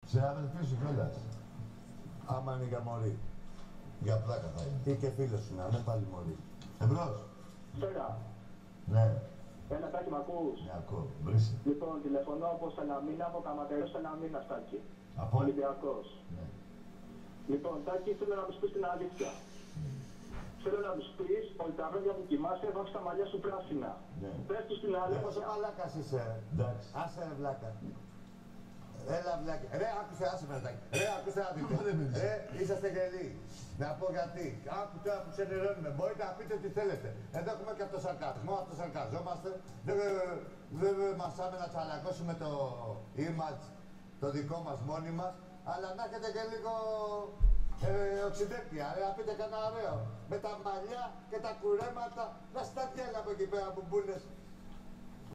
Σε αδελφή σου κιόλας. Άμα είναι για μωρή. Για πλάκα θα είναι. Ή και φίλος σου να είναι πάλι μωρή. Εμπρός. Τώρα. Ναι. Ένα Τάκη, μ' ακούς? Ναι, ακούω. Μπρίσε. Λοιπόν, τηλεφωνώ από Σαλαμίνα, από Καματερό Σαλαμίνα, Τάκη. Από. Ολυμπιακός. Ναι. Λοιπόν, Τάκη, θέλω να μου πεις την αλήθεια. Θέλω να μου πεις ότι τα βράδια που κοιμάσαι βάζεις τα μαλλιά σου πράσινα. Ναι. Πες τους την αλήθεια. Πόσο μαλάκας είσαι. Εντάξει. Άσε ρε βλάκα. Έλα βλάκα. Ρε άκουσε, άσε με Τάκη. Ρε άκουσε να δείτε. Ρε είσαστε γελοί. Να πω γιατί. Άκου τώρα που ξενερώνουμε. Μπορείτε να πείτε τι θέλετε. Εδώ έχουμε και αυτοσαρκασμό, αυτοσαρκαζόμαστε. Δεν μασάμε να τσαλακώσουμε το image το δικό μας μόνοι μας. Αλλά να έχετε και λίγο οξυδέρκεια, να πείτε κανένα ωραίο. Με τα μαλλιά και τα κουρέματα, να σταδιέλα από εκεί πέρα που μπουλες.